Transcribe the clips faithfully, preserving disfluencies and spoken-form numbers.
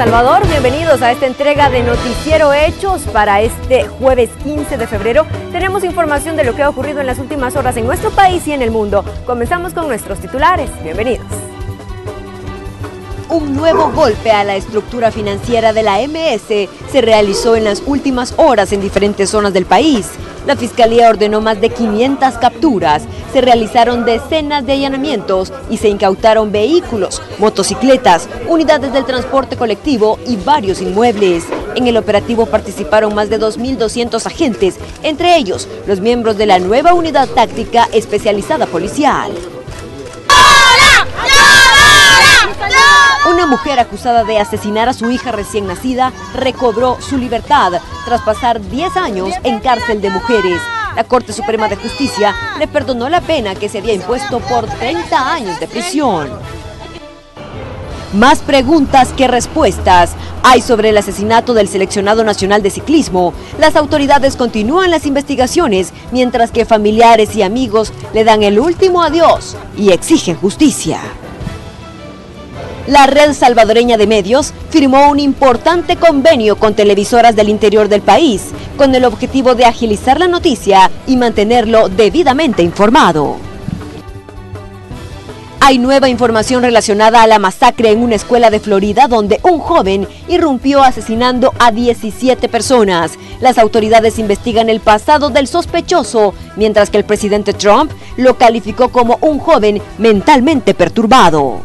Salvador, bienvenidos a esta entrega de Noticiero Hechos para este jueves quince de febrero. Tenemos información de lo que ha ocurrido en las últimas horas en nuestro país y en el mundo. Comenzamos con nuestros titulares. Bienvenidos. Un nuevo golpe a la estructura financiera de la M S se realizó en las últimas horas en diferentes zonas del país. La Fiscalía ordenó más de quinientas capturas, se realizaron decenas de allanamientos y se incautaron vehículos, motocicletas, unidades del transporte colectivo y varios inmuebles. En el operativo participaron más de dos mil doscientos agentes, entre ellos los miembros de la nueva unidad táctica especializada policial. Una mujer acusada de asesinar a su hija recién nacida recobró su libertad tras pasar diez años en cárcel de mujeres. La Corte Suprema de Justicia le perdonó la pena que se había impuesto por treinta años de prisión. Más preguntas que respuestas hay sobre el asesinato del seleccionado nacional de ciclismo. Las autoridades continúan las investigaciones, mientras que familiares y amigos le dan el último adiós y exigen justicia. La Red Salvadoreña de Medios firmó un importante convenio con televisoras del interior del país, con el objetivo de agilizar la noticia y mantenerlo debidamente informado. Hay nueva información relacionada a la masacre en una escuela de Florida donde un joven irrumpió asesinando a diecisiete personas. Las autoridades investigan el pasado del sospechoso, mientras que el presidente Trump lo calificó como un joven mentalmente perturbado.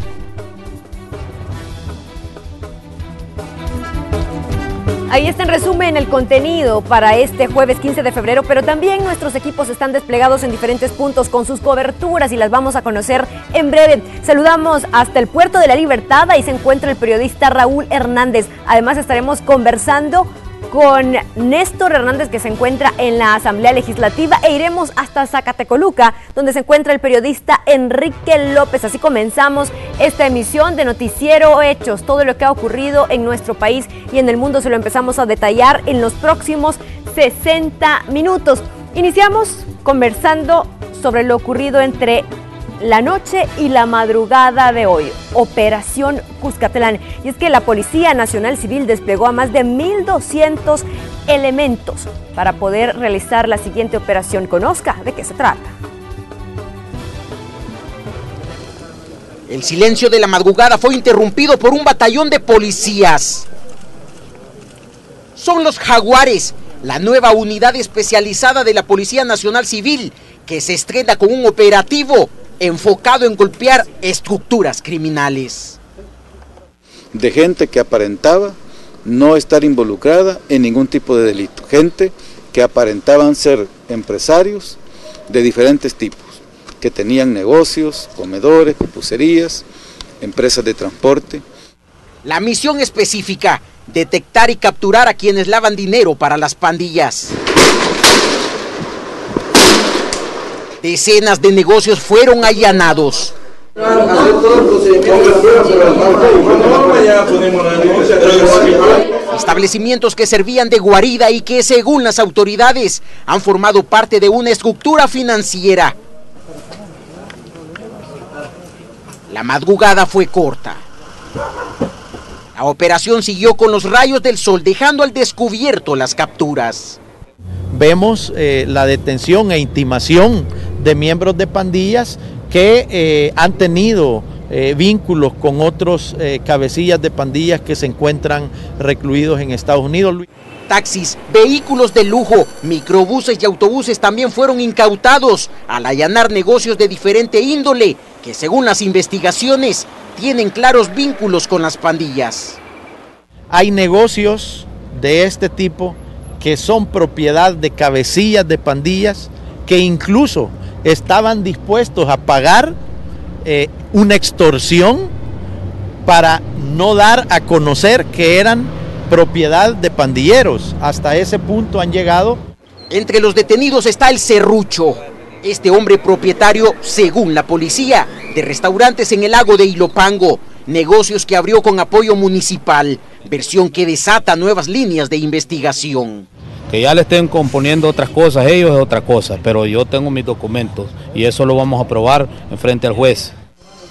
Ahí está en resumen el contenido para este jueves quince de febrero, pero también nuestros equipos están desplegados en diferentes puntos con sus coberturas y las vamos a conocer en breve. Saludamos hasta el Puerto de la Libertad, ahí se encuentra el periodista Raúl Hernández. Además estaremos conversando con Néstor Hernández, que se encuentra en la Asamblea Legislativa, e iremos hasta Zacatecoluca, donde se encuentra el periodista Enrique López. Así comenzamos esta emisión de Noticiero Hechos. Todo lo que ha ocurrido en nuestro país y en el mundo se lo empezamos a detallar en los próximos sesenta minutos. Iniciamos conversando sobre lo ocurrido entre la noche y la madrugada de hoy, Operación Cuscatlán. Y es que la Policía Nacional Civil desplegó a más de mil doscientos elementos para poder realizar la siguiente operación. Conozca de qué se trata. El silencio de la madrugada fue interrumpido por un batallón de policías. Son los Jaguares, la nueva unidad especializada de la Policía Nacional Civil, que se estrena con un operativo enfocado en golpear estructuras criminales. De gente que aparentaba no estar involucrada en ningún tipo de delito, gente que aparentaban ser empresarios de diferentes tipos, que tenían negocios, comedores, pupuserías, empresas de transporte. La misión específica, detectar y capturar a quienes lavan dinero para las pandillas. Decenas de negocios fueron allanados. Establecimientos que servían de guarida y que, según las autoridades, han formado parte de una estructura financiera. La madrugada fue corta. La operación siguió con los rayos del sol, dejando al descubierto las capturas. Vemos eh, la detención e intimación de miembros de pandillas que eh, han tenido eh, vínculos con otros eh, cabecillas de pandillas que se encuentran recluidos en Estados Unidos. Taxis, vehículos de lujo, microbuses y autobuses también fueron incautados al allanar negocios de diferente índole que, según las investigaciones, tienen claros vínculos con las pandillas. Hay negocios de este tipo que son propiedad de cabecillas de pandillas que incluso estaban dispuestos a pagar eh, una extorsión para no dar a conocer que eran propiedad de pandilleros. Hasta ese punto han llegado. Entre los detenidos está el Serrucho, este hombre propietario, según la policía, de restaurantes en el lago de Ilopango, negocios que abrió con apoyo municipal, versión que desata nuevas líneas de investigación. Que ya le estén componiendo otras cosas, ellos es otra cosa, pero yo tengo mis documentos y eso lo vamos a probar en frente al juez.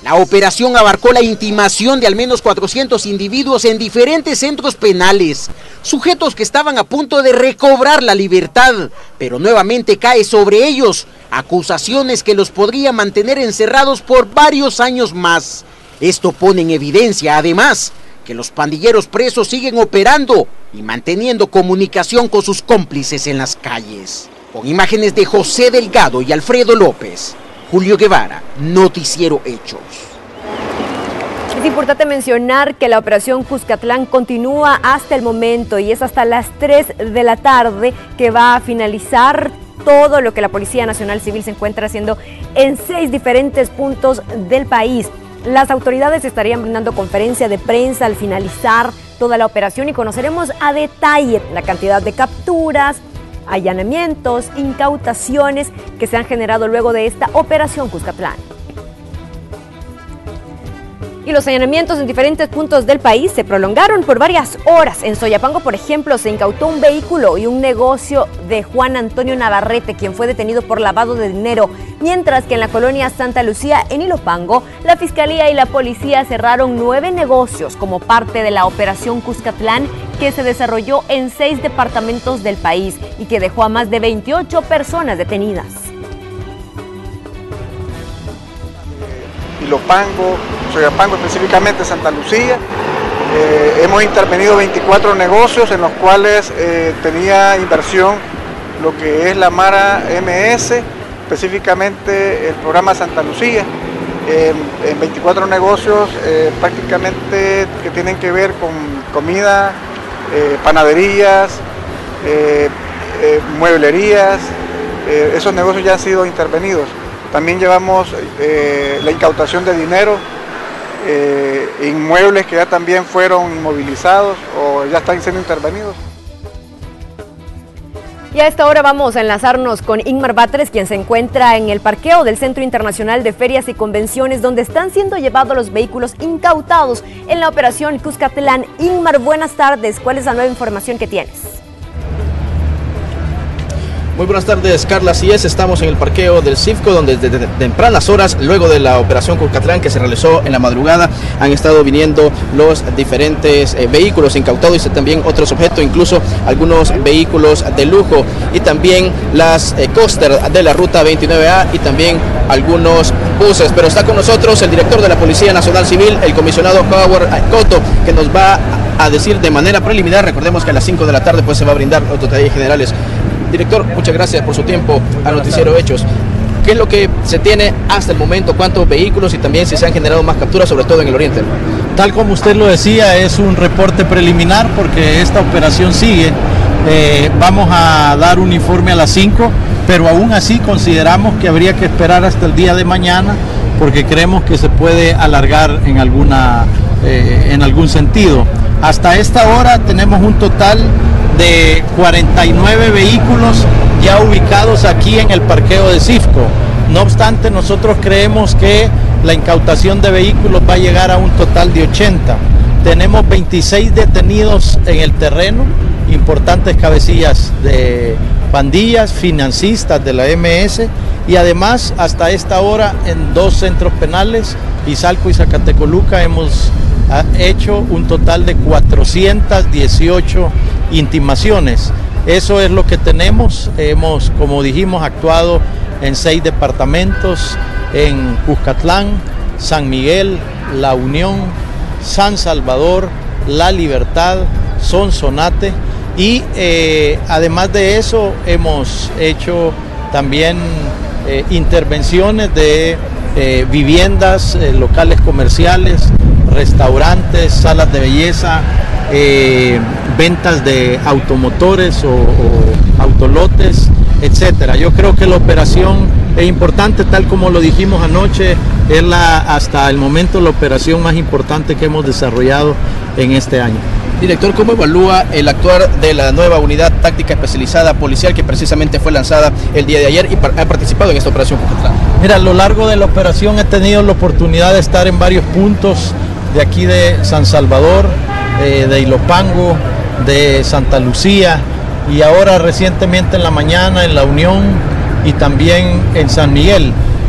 La operación abarcó la intimación de al menos cuatrocientos individuos en diferentes centros penales, sujetos que estaban a punto de recobrar la libertad, pero nuevamente cae sobre ellos acusaciones que los podrían mantener encerrados por varios años más. Esto pone en evidencia, además, que los pandilleros presos siguen operando y manteniendo comunicación con sus cómplices en las calles. Con imágenes de José Delgado y Alfredo López, Julio Guevara, Noticiero Hechos. Es importante mencionar que la operación Cuscatlán continúa hasta el momento y es hasta las tres de la tarde que va a finalizar todo lo que la Policía Nacional Civil se encuentra haciendo en seis diferentes puntos del país. Las autoridades estarían brindando conferencia de prensa al finalizar toda la operación y conoceremos a detalle la cantidad de capturas, allanamientos, incautaciones que se han generado luego de esta operación Cuscatlán. Y los allanamientos en diferentes puntos del país se prolongaron por varias horas. En Soyapango, por ejemplo, se incautó un vehículo y un negocio de Juan Antonio Navarrete, quien fue detenido por lavado de dinero, mientras que en la colonia Santa Lucía, en Ilopango, la Fiscalía y la Policía cerraron nueve negocios como parte de la operación Cuscatlán, que se desarrolló en seis departamentos del país y que dejó a más de veintiocho personas detenidas. Ilopango, Soyapango, específicamente Santa Lucía. Eh, hemos intervenido veinticuatro negocios en los cuales eh, tenía inversión lo que es la Mara M S, específicamente el programa Santa Lucía. Eh, en veinticuatro negocios eh, prácticamente que tienen que ver con comida, eh, panaderías, eh, eh, mueblerías. Eh, esos negocios ya han sido intervenidos. También llevamos eh, la incautación de dinero, eh, inmuebles que ya también fueron inmovilizados o ya están siendo intervenidos. Y a esta hora vamos a enlazarnos con Ingmar Batres, quien se encuentra en el parqueo del Centro Internacional de Ferias y Convenciones, donde están siendo llevados los vehículos incautados en la operación Cuscatlán. Ingmar, buenas tardes. ¿Cuál es la nueva información que tienes? Muy buenas tardes, Carla. Así es, estamos en el parqueo del CIFCO, donde desde tempranas horas, luego de la operación Cuscatlán que se realizó en la madrugada, han estado viniendo los diferentes eh, vehículos incautados y también otros objetos, incluso algunos vehículos de lujo y también las eh, coaster de la ruta veintinueve A y también algunos buses. Pero está con nosotros el director de la Policía Nacional Civil, el comisionado Howard Cotto, que nos va a decir de manera preliminar. Recordemos que a las cinco de la tarde pues se va a brindar los detalles generales. Director, muchas gracias por su tiempo a Noticiero Hechos. ¿Qué es lo que se tiene hasta el momento? ¿Cuántos vehículos y también si se han generado más capturas, sobre todo en el oriente? Tal como usted lo decía, es un reporte preliminar porque esta operación sigue. Eh, vamos a dar un informe a las cinco, pero aún así consideramos que habría que esperar hasta el día de mañana porque creemos que se puede alargar en, alguna, eh, en algún sentido. Hasta esta hora tenemos un total de cuarenta y nueve vehículos ya ubicados aquí en el parqueo de CIFCO. No obstante, nosotros creemos que la incautación de vehículos va a llegar a un total de ochenta. Tenemos veintiséis detenidos en el terreno, importantes cabecillas de pandillas, financistas de la M S y además hasta esta hora en dos centros penales, Izalco y Zacatecoluca, hemos hecho un total de cuatrocientas dieciocho intimaciones. Eso es lo que tenemos. Hemos, como dijimos, actuado en seis departamentos, en Cuscatlán, San Miguel, La Unión, San Salvador, La Libertad, Sonsonate y eh, además de eso hemos hecho también eh, intervenciones de eh, viviendas, eh, locales comerciales, restaurantes, salas de belleza, eh, ventas de automotores o, o autolotes, etcétera. Yo creo que la operación es importante, tal como lo dijimos anoche, es la, hasta el momento la operación más importante que hemos desarrollado en este año. Director, ¿cómo evalúa el actuar de la nueva unidad táctica especializada policial que precisamente fue lanzada el día de ayer y ha participado en esta operación Cuscatlán? Mira, a lo largo de la operación he tenido la oportunidad de estar en varios puntos de aquí de San Salvador, eh, de Ilopango, de Santa Lucía y ahora recientemente en la mañana en La Unión y también en San Miguel.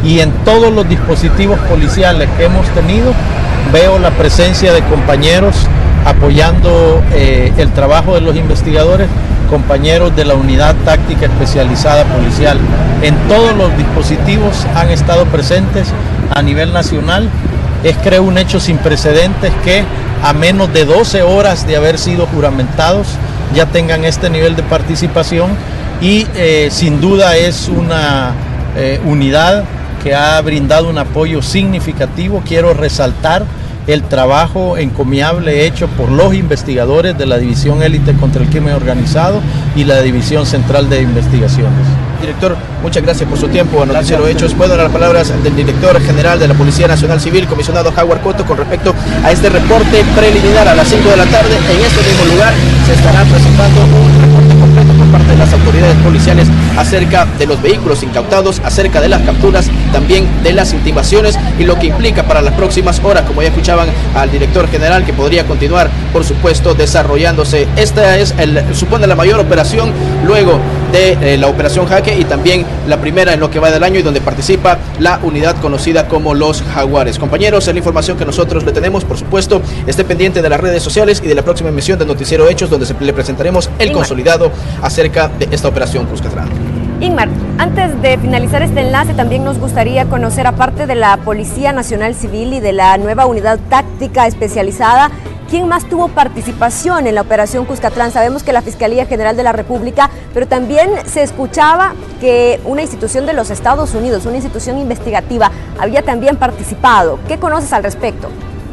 y en todos los dispositivos policiales que hemos tenido veo la presencia de compañeros apoyando eh, el trabajo de los investigadores, compañeros de la Unidad Táctica Especializada Policial. En todos los dispositivos han estado presentes a nivel nacional. Es, creo, un hecho sin precedentes que a menos de doce horas de haber sido juramentados ya tengan este nivel de participación y eh, sin duda es una eh, unidad que ha brindado un apoyo significativo. Quiero resaltar el trabajo encomiable hecho por los investigadores de la División Élite contra el Crimen Organizado y la División Central de Investigaciones. Director, muchas gracias por su tiempo. A Noticiero Hechos puedo dar las palabras del director general de la Policía Nacional Civil, comisionado Howard Cotto, con respecto a este reporte preliminar. A las cinco de la tarde, en este mismo lugar, se estará presentando un reporte completo por parte de las autoridades policiales acerca de los vehículos incautados, acerca de las capturas, también de las intimaciones y lo que implica para las próximas horas, como ya escuchaban al director general, que podría continuar, por supuesto, desarrollándose. Esta es, el, supone, la mayor operación luego de eh, la operación Jaque y también la primera en lo que va del año y donde participa la unidad conocida como los Jaguares. Compañeros, es la información que nosotros le tenemos. Por supuesto, esté pendiente de las redes sociales y de la próxima emisión de Noticiero Hechos, donde se, le presentaremos el Inmar. consolidado acerca de esta operación Cuscatlán. Inmar, antes de finalizar este enlace, también nos gustaría conocer, aparte de la Policía Nacional Civil y de la nueva unidad táctica especializada, ¿quién más tuvo participación en la operación Cuscatlán? Sabemos que la Fiscalía General de la República, pero también se escuchaba que una institución de los Estados Unidos, una institución investigativa, había también participado. ¿Qué conoces al respecto?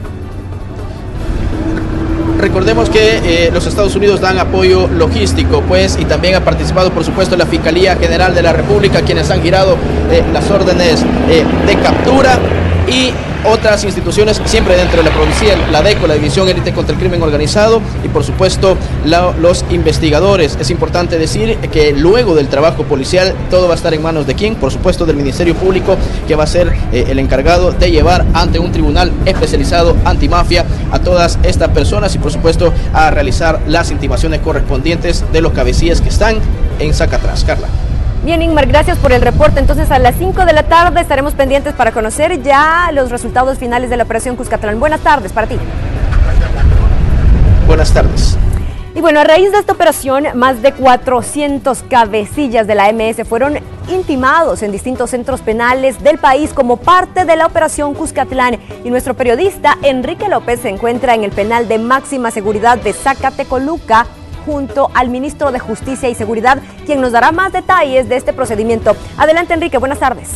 Recordemos que eh, los Estados Unidos dan apoyo logístico, pues, y también ha participado, por supuesto, la Fiscalía General de la República, quienes han girado eh, las órdenes eh, de captura, y otras instituciones siempre dentro de la policía, la DECO, la División Élite contra el Crimen Organizado, y por supuesto la, los investigadores. Es importante decir que luego del trabajo policial todo va a estar en manos de quién, por supuesto del Ministerio Público, que va a ser eh, el encargado de llevar ante un tribunal especializado antimafia a todas estas personas y por supuesto a realizar las intimaciones correspondientes de los cabecillas que están en Zacatraz. Carla. Bien, Inmar, gracias por el reporte. Entonces, a las cinco de la tarde estaremos pendientes para conocer ya los resultados finales de la operación Cuscatlán. Buenas tardes para ti. Buenas tardes. Y bueno, a raíz de esta operación, más de cuatrocientos cabecillas de la M S fueron intimados en distintos centros penales del país como parte de la operación Cuscatlán. Y nuestro periodista Enrique López se encuentra en el penal de máxima seguridad de Zacatecoluca, junto al ministro de Justicia y Seguridad, quien nos dará más detalles de este procedimiento. Adelante, Enrique, buenas tardes.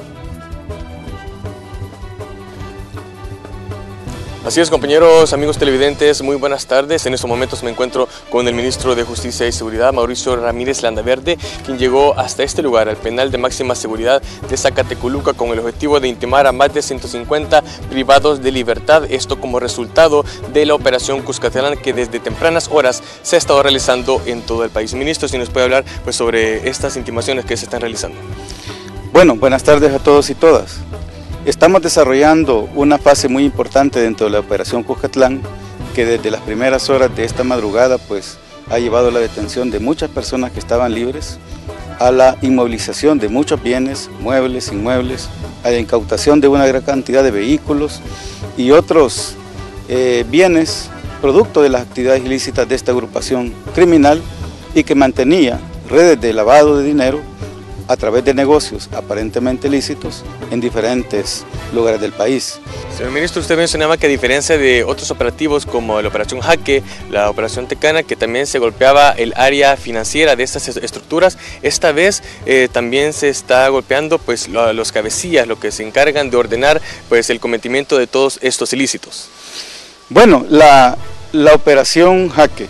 Así es, compañeros, amigos televidentes, muy buenas tardes. En estos momentos me encuentro con el ministro de Justicia y Seguridad, Mauricio Ramírez Landaverde, quien llegó hasta este lugar, al penal de máxima seguridad de Zacatecoluca, con el objetivo de intimar a más de ciento cincuenta privados de libertad, esto como resultado de la operación Cuscatlán, que desde tempranas horas se ha estado realizando en todo el país. Ministro, si nos puede hablar pues, sobre estas intimaciones que se están realizando. Bueno, buenas tardes a todos y todas. Estamos desarrollando una fase muy importante dentro de la operación Cuscatlán, que desde las primeras horas de esta madrugada pues, ha llevado a la detención de muchas personas que estaban libres, a la inmovilización de muchos bienes, muebles, inmuebles, a la incautación de una gran cantidad de vehículos y otros eh, bienes producto de las actividades ilícitas de esta agrupación criminal y que mantenía redes de lavado de dinero a través de negocios aparentemente lícitos en diferentes lugares del país. Señor ministro, usted mencionaba que a diferencia de otros operativos como la operación Jaque, la operación Tecana, que también se golpeaba el área financiera de estas estructuras, esta vez eh, también se está golpeando pues, los cabecillas, lo que se encargan de ordenar pues, el cometimiento de todos estos ilícitos. Bueno, la, la operación Jaque,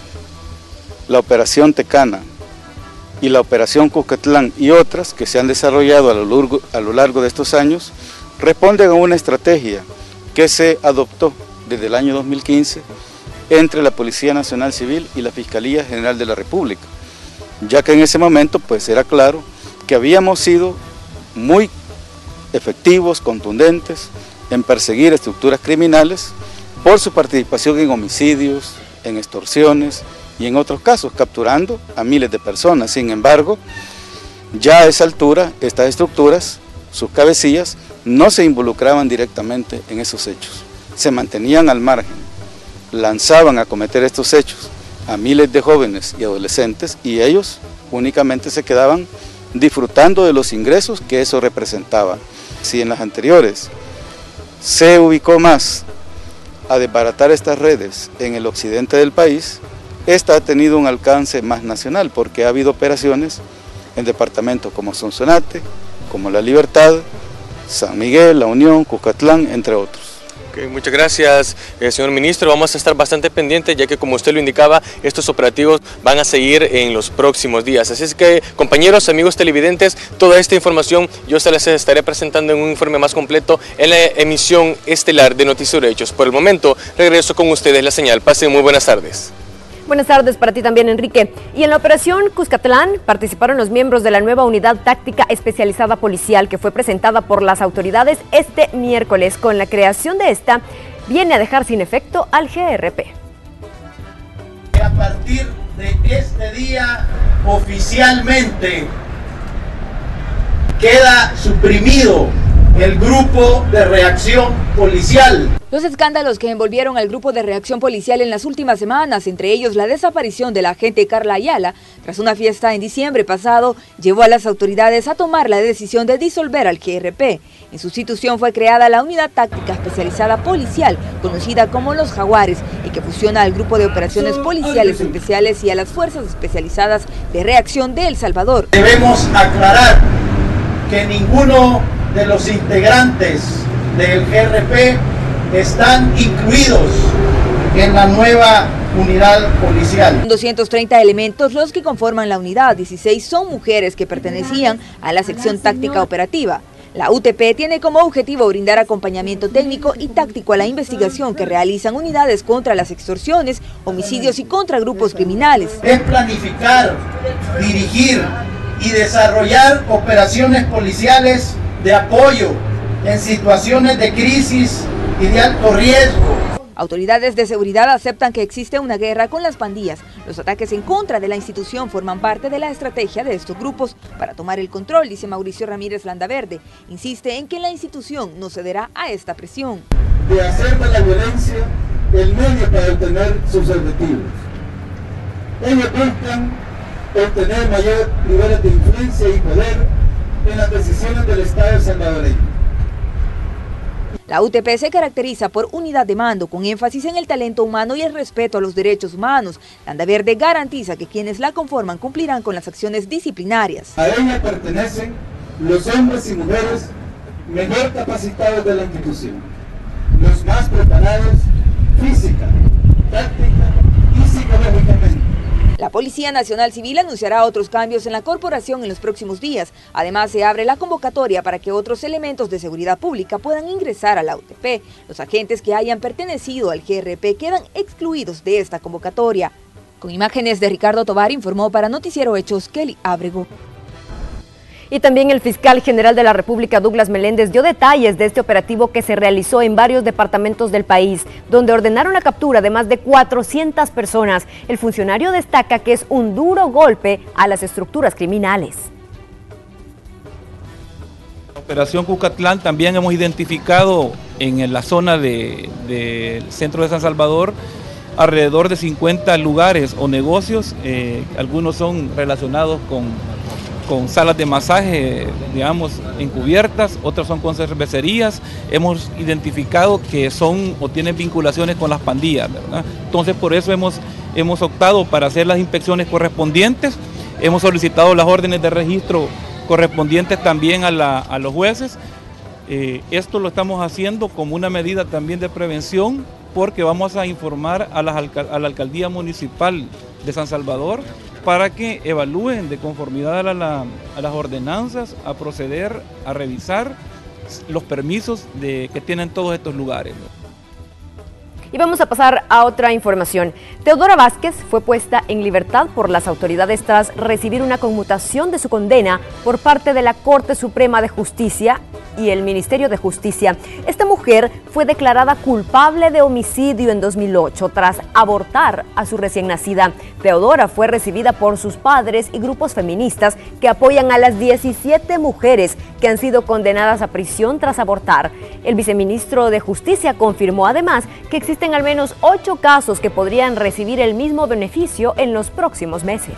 la operación Tecana, y la operación Cuscatlán y otras que se han desarrollado a lo, largo, a lo largo de estos años responden a una estrategia que se adoptó desde el año dos mil quince entre la Policía Nacional Civil y la Fiscalía General de la República, ya que en ese momento pues era claro que habíamos sido muy efectivos, contundentes en perseguir estructuras criminales por su participación en homicidios, en extorsiones y en otros casos capturando a miles de personas. Sin embargo, ya a esa altura estas estructuras sus cabecillas, no se involucraban directamente en esos hechos, se mantenían al margen, lanzaban a cometer estos hechos a miles de jóvenes y adolescentes y ellos únicamente se quedaban disfrutando de los ingresos que eso representaba. Si en las anteriores se ubicó más a desbaratar estas redes en el occidente del país, esta ha tenido un alcance más nacional porque ha habido operaciones en departamentos como Sonsonate, como La Libertad, San Miguel, La Unión, Cuscatlán, entre otros. Okay, muchas gracias, eh, señor ministro. Vamos a estar bastante pendientes, ya que como usted lo indicaba, estos operativos van a seguir en los próximos días. Así es que, compañeros, amigos televidentes, toda esta información yo se las estaré presentando en un informe más completo en la emisión estelar de Noticiero Hechos. Por el momento, regreso con ustedes la señal. Pasen muy buenas tardes. Buenas tardes para ti también, Enrique. Y en la operación Cuscatlán participaron los miembros de la nueva unidad táctica especializada policial que fue presentada por las autoridades este miércoles. Con la creación de esta, viene a dejar sin efecto al G R P. A partir de este día, oficialmente, queda suprimido el grupo de reacción policial. Los escándalos que envolvieron al grupo de reacción policial en las últimas semanas, entre ellos la desaparición de la agente Carla Ayala, tras una fiesta en diciembre pasado, llevó a las autoridades a tomar la decisión de disolver al G R P. En sustitución fue creada la Unidad Táctica Especializada Policial, conocida como Los Jaguares, y que fusiona al Grupo de Operaciones Policiales Especiales y a las Fuerzas Especializadas de Reacción de El Salvador. Debemos aclarar que ninguno de los integrantes del G R P están incluidos en la nueva unidad policial. doscientos treinta elementos los que conforman la unidad, dieciséis son mujeres que pertenecían a la sección táctica operativa. La U T P tiene como objetivo brindar acompañamiento técnico y táctico a la investigación que realizan unidades contra las extorsiones, homicidios y contra grupos criminales. Es planificar, dirigir y desarrollar operaciones policiales de apoyo en situaciones de crisis y de alto riesgo. Autoridades de seguridad aceptan que existe una guerra con las pandillas. Los ataques en contra de la institución forman parte de la estrategia de estos grupos para tomar el control, dice Mauricio Ramírez Landaverde. Insiste en que la institución no cederá a esta presión. De hacer de la violencia el medio para obtener sus objetivos. Ellos buscan obtener mayor niveles de influencia y poder en las decisiones del Estado salvadoreño. La U T P se caracteriza por unidad de mando, con énfasis en el talento humano y el respeto a los derechos humanos. Landaverde garantiza que quienes la conforman cumplirán con las acciones disciplinarias. A ella pertenecen los hombres y mujeres mejor capacitados de la institución, los más preparados física, táctica y psicológicamente. La Policía Nacional Civil anunciará otros cambios en la corporación en los próximos días. Además, se abre la convocatoria para que otros elementos de seguridad pública puedan ingresar a la U T P. Los agentes que hayan pertenecido al G R P quedan excluidos de esta convocatoria. Con imágenes de Ricardo Tovar, informó para Noticiero Hechos Kelly Ábrego. Y también el fiscal general de la República, Douglas Meléndez, dio detalles de este operativo que se realizó en varios departamentos del país, donde ordenaron la captura de más de cuatrocientas personas. El funcionario destaca que es un duro golpe a las estructuras criminales. En la Operación Cuscatlán también hemos identificado en la zona del de, de centro de San Salvador alrededor de cincuenta lugares o negocios, eh, algunos son relacionados con... con salas de masaje, digamos, encubiertas, otras son con cervecerías. Hemos identificado que son o tienen vinculaciones con las pandillas, ¿verdad? Entonces, por eso hemos, hemos optado para hacer las inspecciones correspondientes. Hemos solicitado las órdenes de registro correspondientes también a, la, a los jueces. Eh, esto lo estamos haciendo como una medida también de prevención, porque vamos a informar a, las, a la Alcaldía Municipal de San Salvador para que evalúen de conformidad a, la, a las ordenanzas, a proceder a revisar los permisos de, que tienen todos estos lugares. Y vamos a pasar a otra información. Teodora Vázquez fue puesta en libertad por las autoridades tras recibir una conmutación de su condena por parte de la Corte Suprema de Justicia y el Ministerio de Justicia. Esta mujer fue declarada culpable de homicidio en dos mil ocho tras abortar a su recién nacida. Teodora fue recibida por sus padres y grupos feministas que apoyan a las diecisiete mujeres que han sido condenadas a prisión tras abortar. El viceministro de Justicia confirmó además que existen al menos ocho casos que podrían recibir el mismo beneficio en los próximos meses.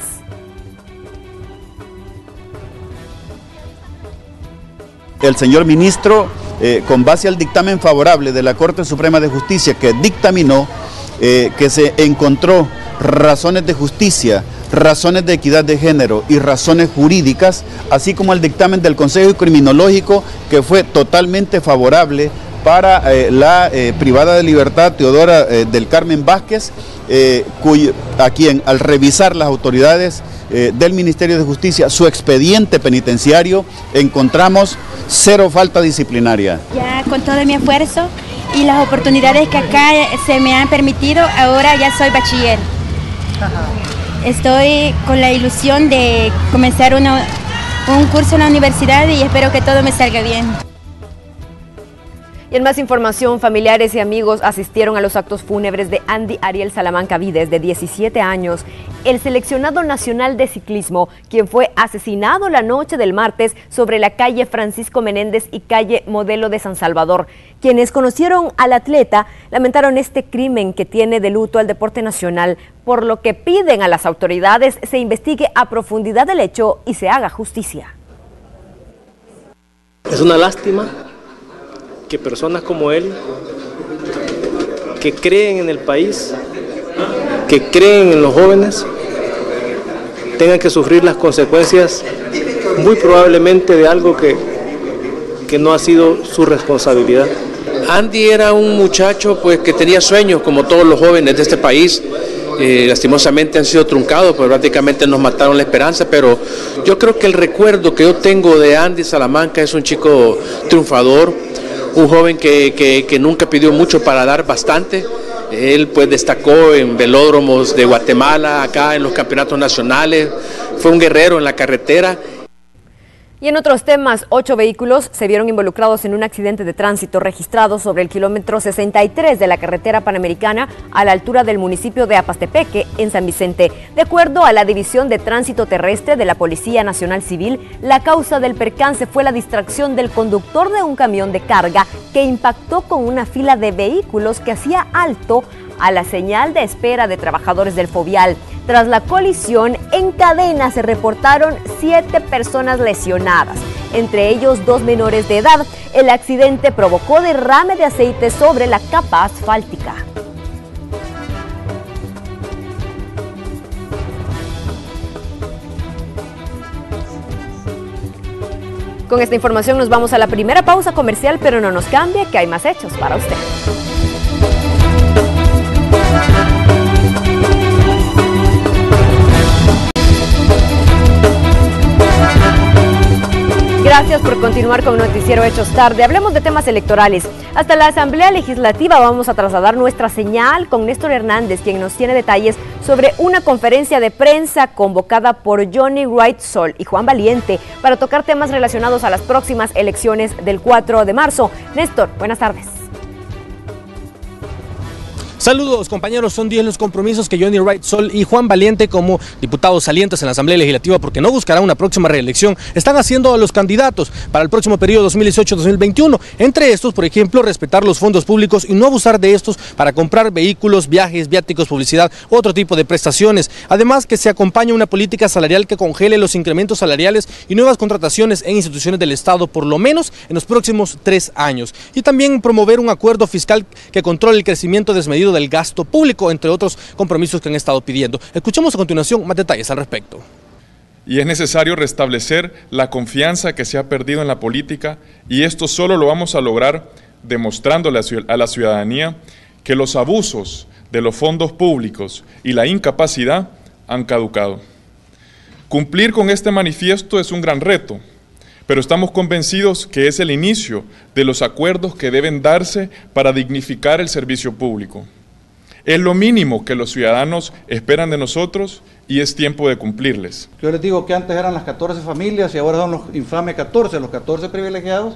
El señor ministro, eh, con base al dictamen favorable de la Corte Suprema de Justicia, que dictaminó eh, que se encontró razones de justicia, razones de equidad de género y razones jurídicas, así como el dictamen del Consejo Criminológico, que fue totalmente favorable para eh, la eh, privada de libertad Teodora eh, del Carmen Vázquez, eh, cuyo, a quien al revisar las autoridades eh, del Ministerio de Justicia su expediente penitenciario, encontramos cero falta disciplinaria. Ya con todo mi esfuerzo y las oportunidades que acá se me han permitido, ahora ya soy bachiller. Estoy con la ilusión de comenzar una, un curso en la universidad y espero que todo me salga bien. Y en más información, familiares y amigos asistieron a los actos fúnebres de Andy Ariel Salamanca Vides, de diecisiete años, el seleccionado nacional de ciclismo, quien fue asesinado la noche del martes sobre la calle Francisco Menéndez y calle Modelo de San Salvador. Quienes conocieron al atleta lamentaron este crimen que tiene de luto al deporte nacional, por lo que piden a las autoridades se investigue a profundidad el hecho y se haga justicia. Es una lástima que personas como él, que creen en el país, que creen en los jóvenes, tengan que sufrir las consecuencias muy probablemente de algo que, que no ha sido su responsabilidad. Andy era un muchacho pues que tenía sueños como todos los jóvenes de este país. Eh, lastimosamente han sido truncados, pues prácticamente nos mataron la esperanza, pero yo creo que el recuerdo que yo tengo de Andy Salamanca es un chico triunfador, un joven que, que, que nunca pidió mucho para dar bastante. Él pues destacó en velódromos de Guatemala, acá en los campeonatos nacionales, fue un guerrero en la carretera. Y en otros temas, ocho vehículos se vieron involucrados en un accidente de tránsito registrado sobre el kilómetro sesenta y tres de la carretera panamericana a la altura del municipio de Apastepeque, en San Vicente. De acuerdo a la División de Tránsito Terrestre de la Policía Nacional Civil, la causa del percance fue la distracción del conductor de un camión de carga que impactó con una fila de vehículos que hacía alto a la señal de espera de trabajadores del Fovial. Tras la colisión, en cadena se reportaron siete personas lesionadas, entre ellos dos menores de edad. El accidente provocó derrame de aceite sobre la capa asfáltica. Con esta información nos vamos a la primera pausa comercial, pero no nos cambie, que hay más hechos para usted. Gracias por continuar con Noticiero Hechos Tarde. Hablemos de temas electorales. Hasta la Asamblea Legislativa vamos a trasladar nuestra señal con Néstor Hernández, quien nos tiene detalles sobre una conferencia de prensa convocada por Johnny Wright Sol y Juan Valiente para tocar temas relacionados a las próximas elecciones del cuatro de marzo. Néstor, buenas tardes. Saludos compañeros, son diez los compromisos que Johnny Wright Sol y Juan Valiente, como diputados salientes en la Asamblea Legislativa porque no buscarán una próxima reelección, están haciendo a los candidatos para el próximo periodo dos mil dieciocho a dos mil veintiuno. Entre estos, por ejemplo, respetar los fondos públicos y no abusar de estos para comprar vehículos, viajes, viáticos, publicidad, otro tipo de prestaciones. Además, que se acompañe una política salarial que congele los incrementos salariales y nuevas contrataciones en instituciones del Estado, por lo menos en los próximos tres años. Y también promover un acuerdo fiscal que controle el crecimiento desmedido del gasto público, entre otros compromisos que han estado pidiendo. Escuchemos a continuación más detalles al respecto. Y es necesario restablecer la confianza que se ha perdido en la política, y esto solo lo vamos a lograr demostrándole a la ciudadanía que los abusos de los fondos públicos y la incapacidad han caducado. Cumplir con este manifiesto es un gran reto, pero estamos convencidos que es el inicio de los acuerdos que deben darse para dignificar el servicio público. Es lo mínimo que los ciudadanos esperan de nosotros y es tiempo de cumplirles. Yo les digo que antes eran las catorce familias y ahora son los infames catorce, los catorce privilegiados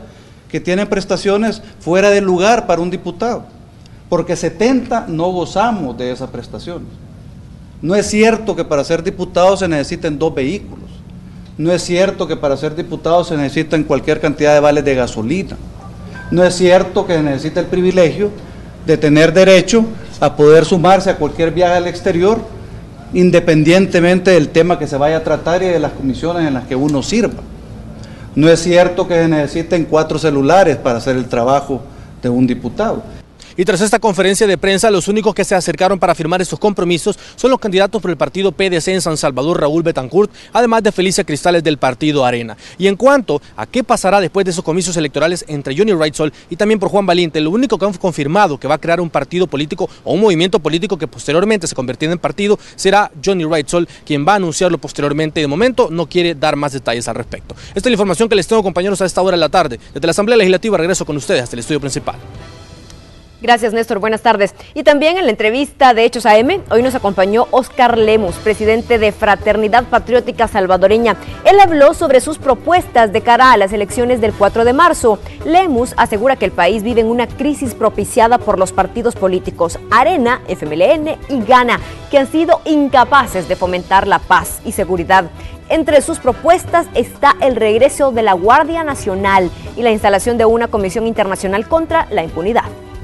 que tienen prestaciones fuera de lugar para un diputado, porque setenta no gozamos de esas prestaciones. No es cierto que para ser diputado se necesiten dos vehículos. No es cierto que para ser diputado se necesitan cualquier cantidad de vales de gasolina. No es cierto que se necesita el privilegio de tener derecho a poder sumarse a cualquier viaje al exterior, independientemente del tema que se vaya a tratar y de las comisiones en las que uno sirva. No es cierto que se necesiten cuatro celulares para hacer el trabajo de un diputado. Y tras esta conferencia de prensa, los únicos que se acercaron para firmar estos compromisos son los candidatos por el partido P D C en San Salvador, Raúl Betancourt, además de Felicia Cristales del partido Arena. Y en cuanto a qué pasará después de esos comicios electorales entre Johnny Wright Sol y también por Juan Valiente, lo único que han confirmado que va a crear un partido político o un movimiento político que posteriormente se convertirá en partido será Johnny Wright Sol, quien va a anunciarlo posteriormente. De momento no quiere dar más detalles al respecto. Esta es la información que les tengo, compañeros, a esta hora de la tarde. Desde la Asamblea Legislativa regreso con ustedes hasta el estudio principal. Gracias, Néstor. Buenas tardes. Y también en la entrevista de Hechos A M, hoy nos acompañó Oscar Lemus, presidente de Fraternidad Patriótica Salvadoreña. Él habló sobre sus propuestas de cara a las elecciones del cuatro de marzo. Lemus asegura que el país vive en una crisis propiciada por los partidos políticos Arena, F M L N y Gana, que han sido incapaces de fomentar la paz y seguridad. Entre sus propuestas está el regreso de la Guardia Nacional y la instalación de una comisión internacional contra la impunidad.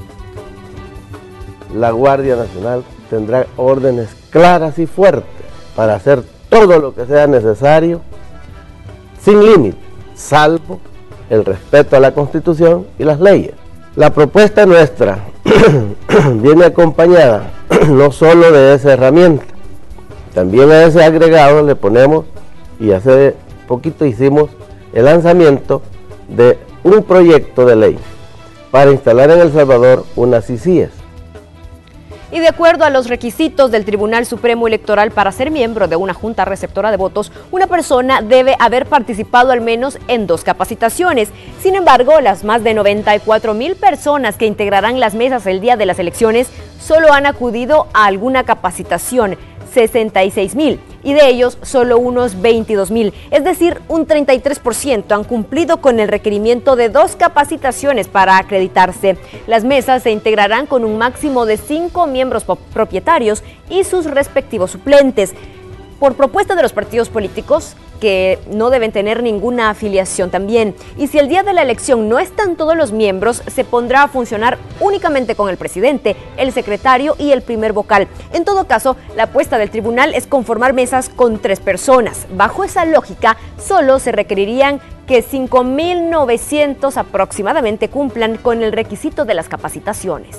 La Guardia Nacional tendrá órdenes claras y fuertes para hacer todo lo que sea necesario, sin límite, salvo el respeto a la Constitución y las leyes. La propuesta nuestra viene acompañada no solo de esa herramienta, también a ese agregado le ponemos, y hace poquito hicimos el lanzamiento de un proyecto de ley para instalar en El Salvador unas I C I E S. Y de acuerdo a los requisitos del Tribunal Supremo Electoral para ser miembro de una junta receptora de votos, una persona debe haber participado al menos en dos capacitaciones. Sin embargo, las más de noventa y cuatro mil personas que integrarán las mesas el día de las elecciones solo han acudido a alguna capacitación, sesenta y seis mil, y de ellos solo unos veintidós mil, es decir, un treinta y tres por ciento han cumplido con el requerimiento de dos capacitaciones para acreditarse. Las mesas se integrarán con un máximo de cinco miembros propietarios y sus respectivos suplentes. Por propuesta de los partidos políticos, que no deben tener ninguna afiliación también. Y si el día de la elección no están todos los miembros, se pondrá a funcionar únicamente con el presidente, el secretario y el primer vocal. En todo caso, la apuesta del tribunal es conformar mesas con tres personas. Bajo esa lógica, solo se requerirían que cinco mil novecientos aproximadamente cumplan con el requisito de las capacitaciones.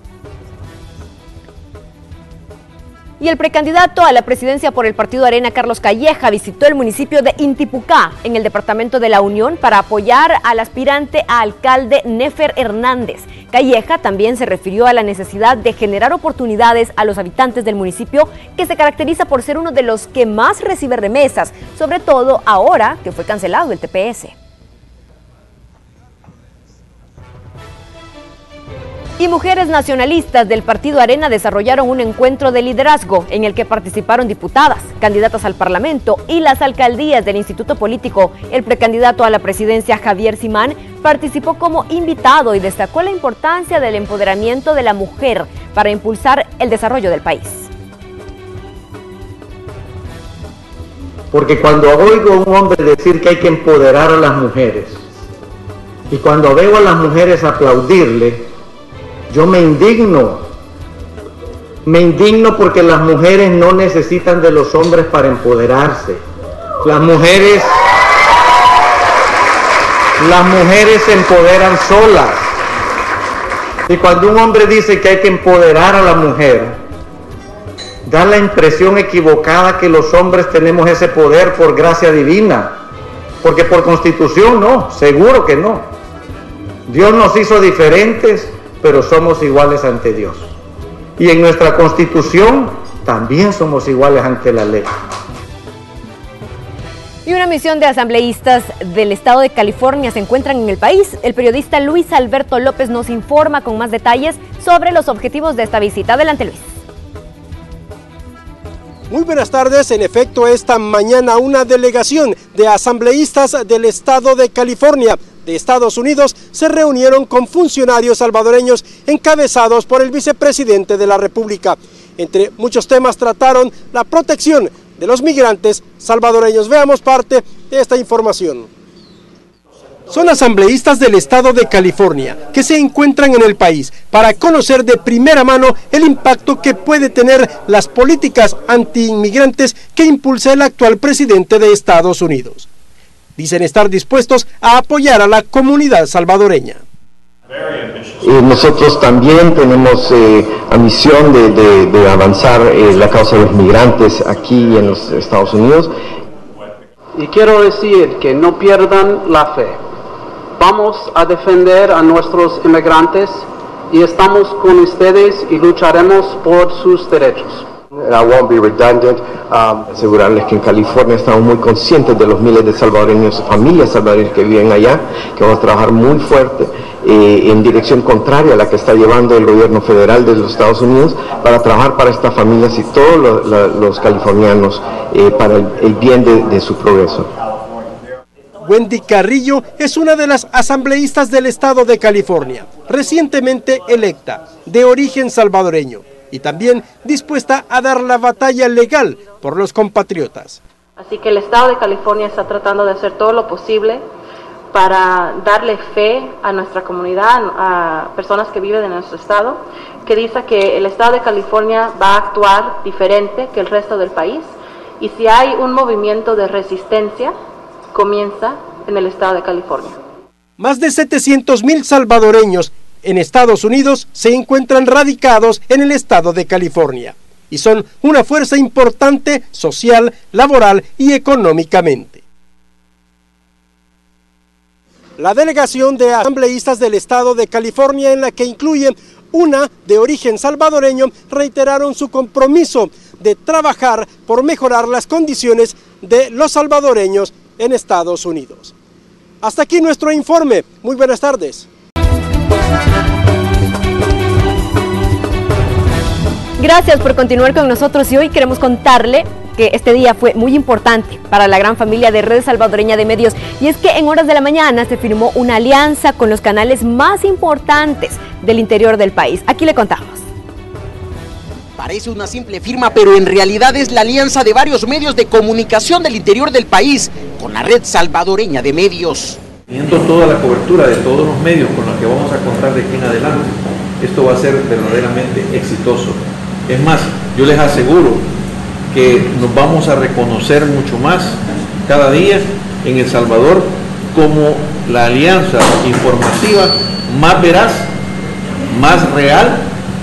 Y el precandidato a la presidencia por el partido Arena, Carlos Calleja, visitó el municipio de Intipucá, en el departamento de La Unión, para apoyar al aspirante a alcalde Nefer Hernández. Calleja también se refirió a la necesidad de generar oportunidades a los habitantes del municipio, que se caracteriza por ser uno de los que más recibe remesas, sobre todo ahora que fue cancelado el T P S. Y mujeres nacionalistas del partido Arena desarrollaron un encuentro de liderazgo en el que participaron diputadas, candidatas al Parlamento y las alcaldías del Instituto Político. El precandidato a la presidencia, Javier Simán, participó como invitado y destacó la importancia del empoderamiento de la mujer para impulsar el desarrollo del país. Porque cuando oigo a un hombre decir que hay que empoderar a las mujeres, y cuando veo a las mujeres aplaudirle, yo me indigno, me indigno porque las mujeres no necesitan de los hombres para empoderarse. Las mujeres, las mujeres se empoderan solas. Y cuando un hombre dice que hay que empoderar a la mujer, da la impresión equivocada que los hombres tenemos ese poder por gracia divina. Porque por constitución no, seguro que no. Dios nos hizo diferentes, pero somos iguales ante Dios. Y en nuestra Constitución también somos iguales ante la ley. Y una misión de asambleístas del estado de California se encuentran en el país. El periodista Luis Alberto López nos informa con más detalles sobre los objetivos de esta visita. Adelante, Luis. Muy buenas tardes. En efecto, esta mañana una delegación de asambleístas del estado de California de Estados Unidos se reunieron con funcionarios salvadoreños encabezados por el vicepresidente de la República. Entre muchos temas trataron la protección de los migrantes salvadoreños. Veamos parte de esta información. Son asambleístas del estado de California que se encuentran en el país para conocer de primera mano el impacto que puede tener las políticas antiinmigrantes que impulsa el actual presidente de Estados Unidos. Dicen estar dispuestos a apoyar a la comunidad salvadoreña. Eh, nosotros también tenemos eh, la misión de, de, de avanzar eh, la causa de los migrantes aquí en los Estados Unidos. Y quiero decir que no pierdan la fe. Vamos a defender a nuestros inmigrantes y estamos con ustedes y lucharemos por sus derechos. I won't be redundant. Um, asegurarles que en California estamos muy conscientes de los miles de salvadoreños, familias salvadoreñas que viven allá, que vamos a trabajar muy fuerte eh, en dirección contraria a la que está llevando el gobierno federal de los Estados Unidos para trabajar para estas familias y todos los, los, los californianos eh, para el, el bien de, de su progreso. Wendy Carrillo es una de las asambleístas del estado de California, recientemente electa, de origen salvadoreño, y también dispuesta a dar la batalla legal por los compatriotas. Así que el estado de California está tratando de hacer todo lo posible para darle fe a nuestra comunidad, a personas que viven en nuestro estado, que dice que el estado de California va a actuar diferente que el resto del país, y si hay un movimiento de resistencia, comienza en el estado de California. Más de setecientos mil salvadoreños en Estados Unidos se encuentran radicados en el estado de California y son una fuerza importante social, laboral y económicamente. La delegación de asambleístas del estado de California, en la que incluyen una de origen salvadoreño, reiteraron su compromiso de trabajar por mejorar las condiciones de los salvadoreños en Estados Unidos. Hasta aquí nuestro informe. Muy buenas tardes. Gracias por continuar con nosotros y hoy queremos contarle que este día fue muy importante para la gran familia de Red Salvadoreña de Medios, y es que en horas de la mañana se firmó una alianza con los canales más importantes del interior del país. Aquí le contamos. Parece una simple firma, pero en realidad es la alianza de varios medios de comunicación del interior del país con la Red Salvadoreña de Medios. Teniendo toda la cobertura de todos los medios con los que vamos a contar de aquí en adelante, esto va a ser verdaderamente exitoso. Es más, yo les aseguro que nos vamos a reconocer mucho más cada día en El Salvador como la alianza informativa más veraz, más real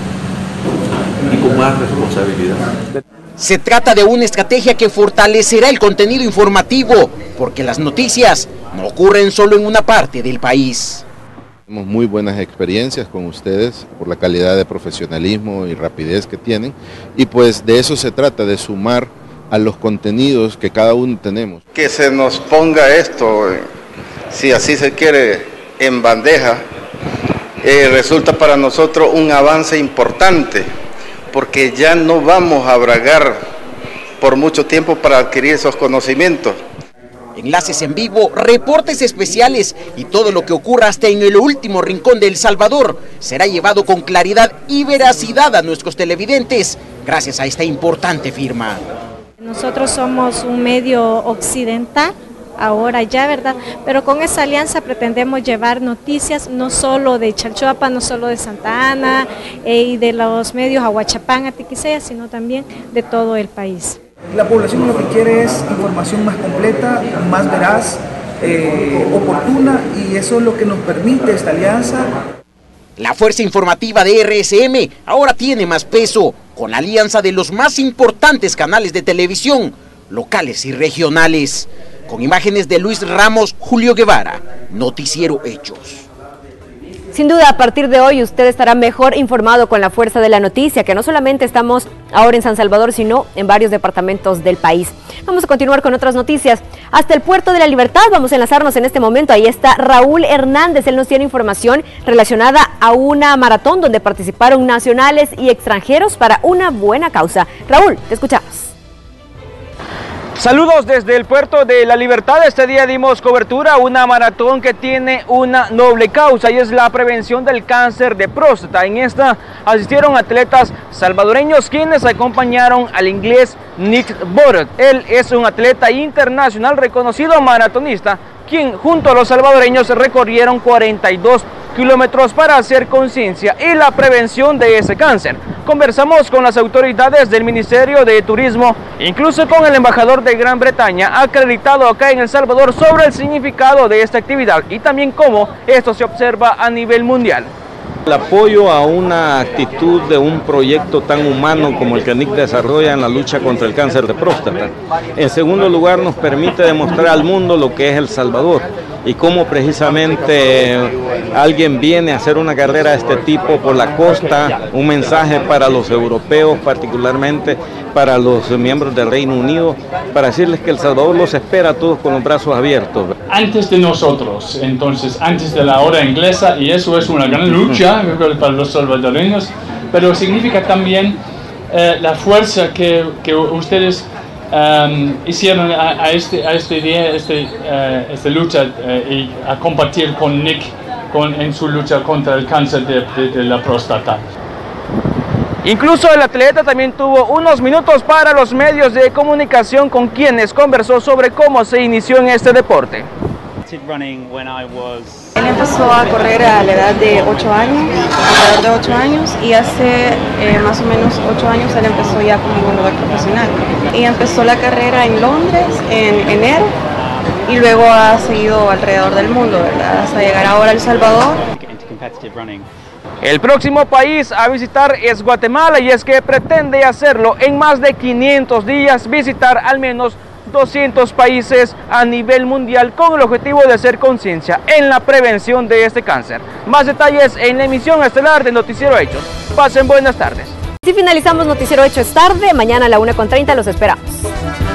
y con más responsabilidad. Se trata de una estrategia que fortalecerá el contenido informativo, porque las noticias no ocurren solo en una parte del país. Tenemos muy buenas experiencias con ustedes por la calidad de profesionalismo y rapidez que tienen, y pues de eso se trata, de sumar a los contenidos que cada uno tenemos. Que se nos ponga esto, si así se quiere, en bandeja, eh, resulta para nosotros un avance importante, porque ya no vamos a bragar por mucho tiempo para adquirir esos conocimientos. Enlaces en vivo, reportes especiales y todo lo que ocurra hasta en el último rincón de El Salvador será llevado con claridad y veracidad a nuestros televidentes gracias a esta importante firma. Nosotros somos un medio occidental, ahora ya, ¿verdad? Pero con esa alianza pretendemos llevar noticias no solo de Chalchuapa, no solo de Santa Ana eh, y de los medios Ahuachapán, Atiquisea, sino también de todo el país. La población lo que quiere es información más completa, más veraz, eh, oportuna, y eso es lo que nos permite esta alianza. La fuerza informativa de R S M ahora tiene más peso, con la alianza de los más importantes canales de televisión, locales y regionales. Con imágenes de Luis Ramos, Julio Guevara, Noticiero Hechos. Sin duda, a partir de hoy usted estará mejor informado con la fuerza de la noticia, que no solamente estamos ahora en San Salvador, sino en varios departamentos del país. Vamos a continuar con otras noticias. Hasta el Puerto de la Libertad vamos a enlazarnos en este momento. Ahí está Raúl Hernández, él nos tiene información relacionada a una maratón donde participaron nacionales y extranjeros para una buena causa. Raúl, te escuchamos. Saludos desde el Puerto de la Libertad. Este día dimos cobertura a una maratón que tiene una noble causa y es la prevención del cáncer de próstata. En esta asistieron atletas salvadoreños quienes acompañaron al inglés Nick Borat. Él es un atleta internacional reconocido maratonista, quien junto a los salvadoreños recorrieron cuarenta y dos kilómetros para hacer conciencia y la prevención de ese cáncer. Conversamos con las autoridades del Ministerio de Turismo, incluso con el embajador de Gran Bretaña acreditado acá en El Salvador, sobre el significado de esta actividad y también cómo esto se observa a nivel mundial. El apoyo a una actitud de un proyecto tan humano como el que Nick desarrolla en la lucha contra el cáncer de próstata. En segundo lugar, nos permite demostrar al mundo lo que es El Salvador y cómo precisamente alguien viene a hacer una carrera de este tipo por la costa, un mensaje para los europeos, particularmente para los miembros del Reino Unido, para decirles que El Salvador los espera a todos con los brazos abiertos. Antes de nosotros, entonces, antes de la hora inglesa, y eso es una gran lucha para los salvadoreños, pero significa también eh, la fuerza que, que ustedes um, hicieron a, a, este, a este día, este, uh, esta lucha uh, y a compartir con Nick con, en su lucha contra el cáncer de, de, de la próstata. Incluso el atleta también tuvo unos minutos para los medios de comunicación con quienes conversó sobre cómo se inició en este deporte. Él empezó a correr a la edad de ocho años, alrededor de ocho años, y hace eh, más o menos ocho años él empezó ya como corredor profesional. Y empezó la carrera en Londres en enero y luego ha seguido alrededor del mundo, ¿verdad? Hasta llegar ahora a El Salvador. El próximo país a visitar es Guatemala y es que pretende hacerlo en más de quinientos días, visitar al menos doscientos países a nivel mundial con el objetivo de hacer conciencia en la prevención de este cáncer. Más detalles en la emisión estelar de Noticiero Hechos. Pasen buenas tardes. Si finalizamos Noticiero Hechos tarde, mañana a la una con treinta los esperamos.